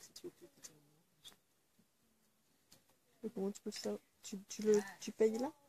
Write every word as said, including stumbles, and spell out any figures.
Et comment tu peux ça? Tu, tu le tu payes là?